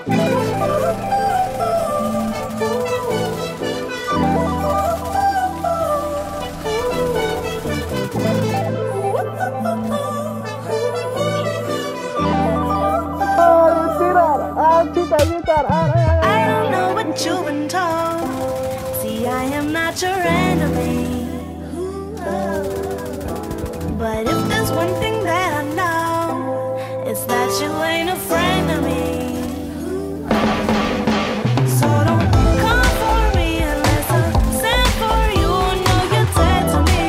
I don't know what you've been told. See, I am not your enemy. But if there's one thing that I know, it's that you ain't a friend of me. So don't come for me unless I send for you. Know you're dead to me.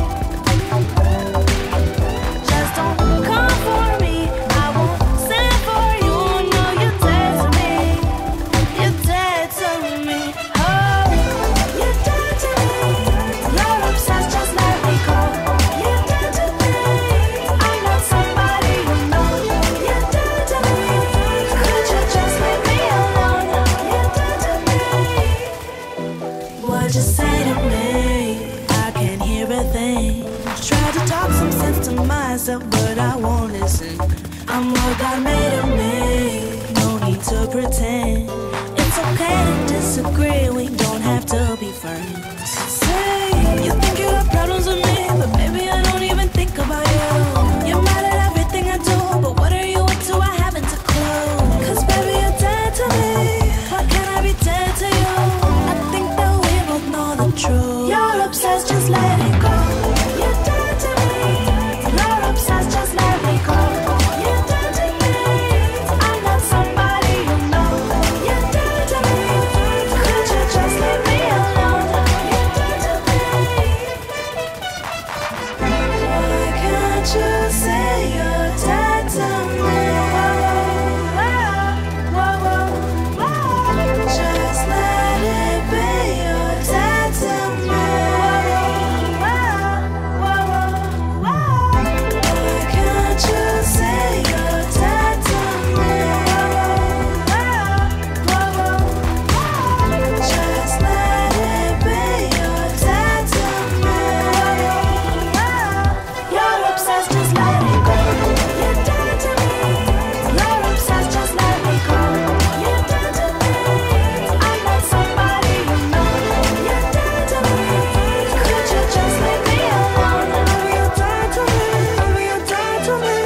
Just don't come for me. I won't send for you. Know you're dead to me. You're dead to me. Oh, you're dead to me. You're obsessed, just let me go. You're dead to me. I'm not somebody you know. You're dead to me. Could you just leave me alone? You're dead to me. What you say to me? I can't hear a thing. Try to talk some sense to myself, but I won't listen. I'm what God made of me. No need to pretend. It's okay to disagree. We don't have to be friends. Say you think you have problems with me, but baby I don't even think about you. You're mad at everything I do, but what are you into? I haven't a clue. 'Cause baby you're dead to me. How can I be dead to you? I think that we both know the truth. You're obsessed, just let it go. You're dead to me. You're obsessed, just let me go. You're dead to me. I'm not somebody you know. You're dead to me. Could you just leave me alone? You're dead to me. Why can't you say you're dead to me? Just let it be. You're dead to me. Why can't you say you're dead to me? Just let it be. You're dead to me. You're obsessed, just let it go. You're dead to me. You're obsessed, just let me go. You're dead to me. I'm not somebody you know. You're dead to me. Could you just leave me alone? You're dead to me. You're dead to me.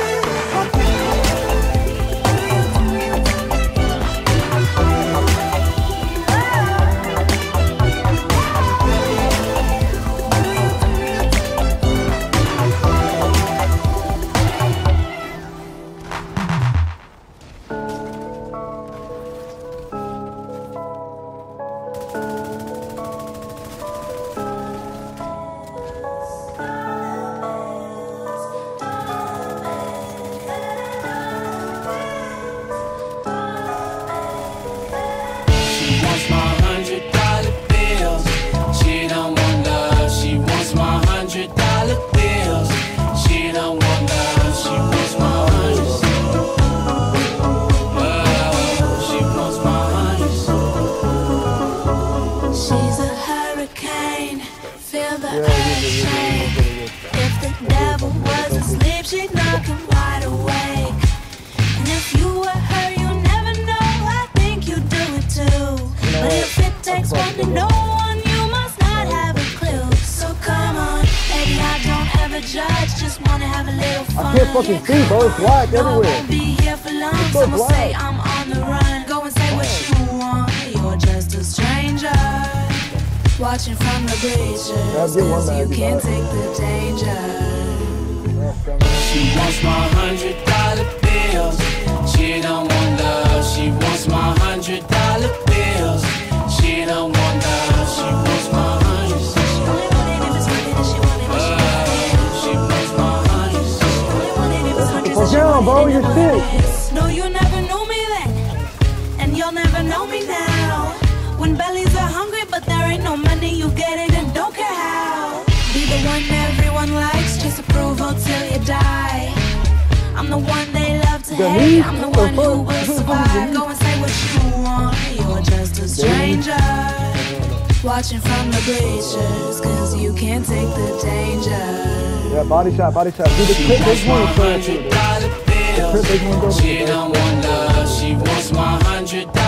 She wants my $100 bills. She don't want love. She wants my $100 bills. She don't want love. She wants my hundreds. She wants my hundreds. She's a hurricane, feel the earth shake. If the devil was asleep, she'd knock him wide awake. And if you were her, you never know, I think you do it too. But if it takes one to know one, you must not have a clue. So come on, baby, I don't ever judge, just wanna have a little fun. I can't fucking see, bro. It's black No, I everywhere. won't be here for long. so Someone black. say I'm on the run. Go and say what you want. You're just a stranger, watching from the bleachers, I'll get one 'cause you bag, can't bro. take the danger. She wants my $100 bills. She don't want love. She wants my $100 bills. She don't want love. She wants my hundreds. She only wanted if it's money, then she wanted what she wanted. She wants my hundreds. She only wanted if it's hundreds, Well, then she yeah, bro, wanted you're it. sick. No, you never knew me then, and you'll never know me now. When bellies are hungry, but there ain't no money, you get it and don't care how. Be the one everyone likes, just approval till you die. I'm the one they love to hate, I'm the one who will survive. Go and say what you want, you're just a stranger, watching from the bleachers, 'cause you can't take the danger. Yeah, body shot, body shot. Do the clip, Wants big my one. $100 bills. She don't want love. She wants my $100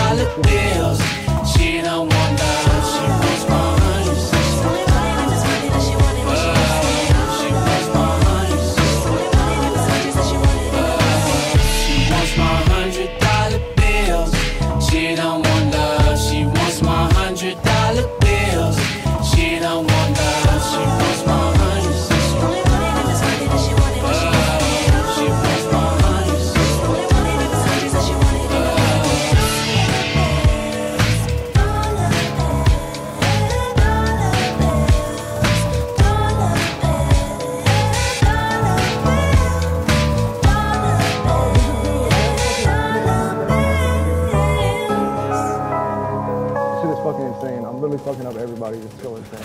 fucking up everybody. It's so insane.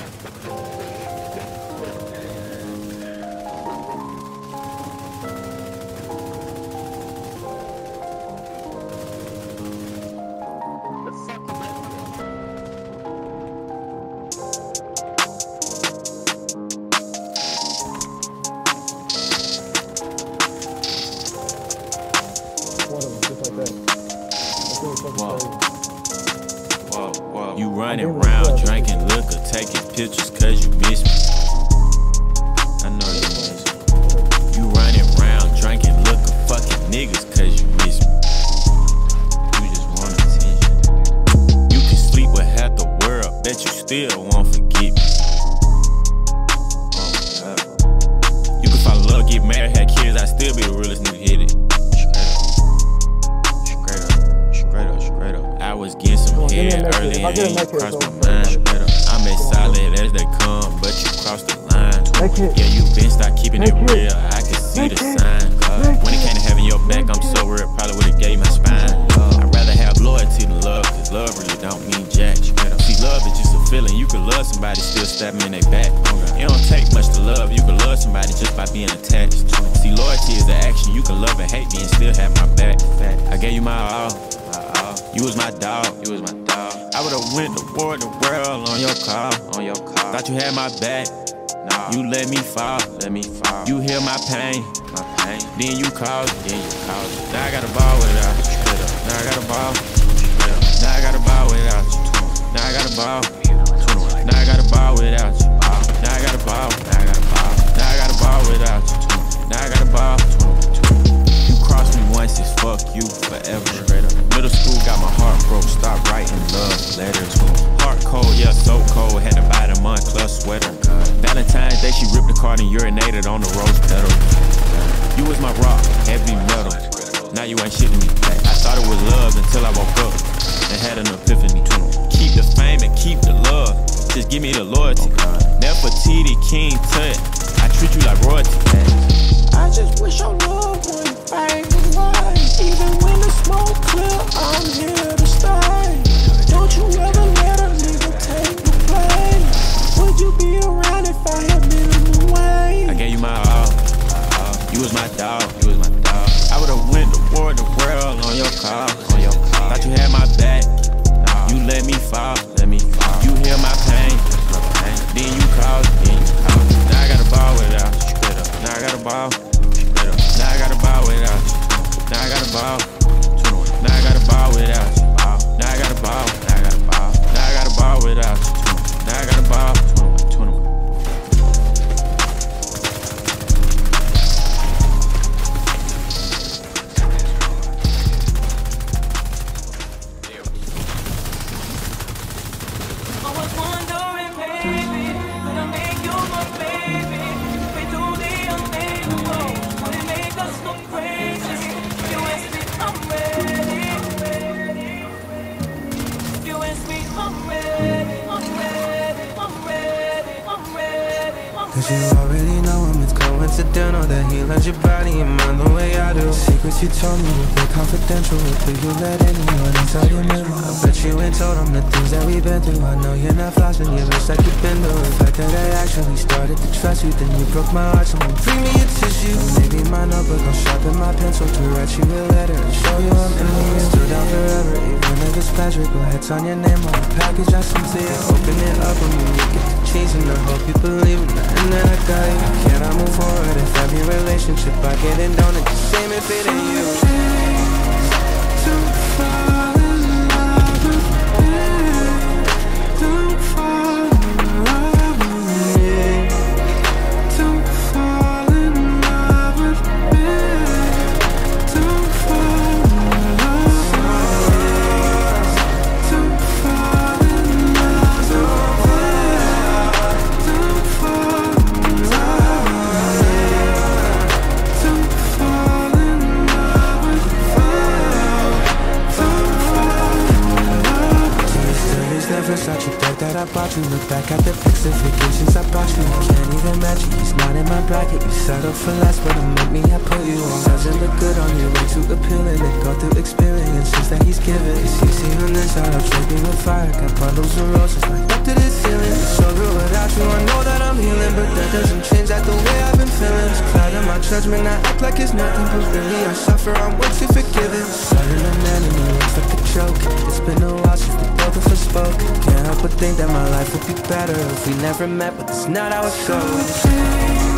You running around drinking liquor, taking pictures cause you miss me. I know you miss me. You running around drinking liquor, fucking niggas cause you miss me. You just want attention. You can sleep with half the world, bet you still won't forget me. You can fall in love, get married, have kids, I still be the realest nigga hit it. Straight up. I was getting some head early and you crossed my mind. I'm as solid as they come, but you crossed the line. Yeah, you been start keeping it real, I can see the sign. When it came to having your back, I'm so real, probably would've gave my spine. I'd rather have loyalty than love, cause love really don't mean jack. See, love is just a feeling, you can love somebody, still stab me in their back. It don't take much to love, you can love somebody just by being attached. See, loyalty is an action, you can love and hate me and still have my back. I gave you my all. You was my dog, I would've went to war the world on your car, Thought you had my back, you let me fall, You heal my pain, then you called, Now I got a ball without you, Now I got a ball, Now I got a ball without you, Now I got a ball, Now I got a ball without you, Now I got a ball, Now I got a ball without you, Now I got a ball. You crossed me once, it's fuck you forever. Middle school got my heart broke, stop writing love letters. Heart cold, yeah, so cold, had to buy the Moncler sweater. Valentine's Day, she ripped the card and urinated on the rose petal. You was my rock, heavy metal, now you ain't shit to me. I thought it was love until I woke up and had an epiphany. Keep the fame and keep the love, just give me the loyalty. Nefertiti, King Tut, I treat you like royalty. I just wish your love wouldn't fade away. Even when the smoke clear, I'm here to stay. Don't you ever let a nigga take your place. Would you be around if I had been in the way? I gave you my all, you was my dog, I would've went to war the world on your car, Thought you had my back, you let me fall, You heal my pain, then you called, Now I got a ball without you, Now I got a ball, Now I got a ball without you, Now I got a ball, Now I got a ball without you, Now I got a ball, Now I got a ball without you, Now I got a ball. Cause you already know him, it's coincidental that he lends your body and mind the way I do. Secrets you told me would be confidential, but you let anyone inside your middle. I bet you ain't told him the things that we've been through. I know you're not flossing, you look like you've been through. The fact that I actually started to trust you, then you broke my heart, so bring me a tissue. Or maybe my notebook, I'll sharpen my pencil to write you a letter and show you I'm in the still down forever, even if it's pleasure. Go ahead, sign your name on the package I sent to you. Open it up when you get the cheese, and I hope you believe in that. And then I got you. Can I move forward if every relationship I get in don't it the same if it ain't you? Don't fall in love with me. Don't fall in love with me. Don't fall in love with me. Don't fall in love with me. Don't fall in love with me. Don't fall. Versace bag that I bought you. Look back at the pics of vacations I brought you. I can't even match you, he's not in my bracket. You settled for less, but it made me, I put you on. Doesn't look good on you, way too appealing. They go through experiences promise that he's giving. It's easy on this side, I'll trade me with fire. Got bundles and roses right up to the ceiling. It's so real without you, I know that I'm healing, but that doesn't change that the way I've been feeling. It's clouding my judgment, I act like it's nothing, but really I suffer, I'm way too forgiving. Starting an enemy, looks like a joke. It's been a while since we both have spoke. Can't help but think that my life would be better if we never met, but that's not how it goes.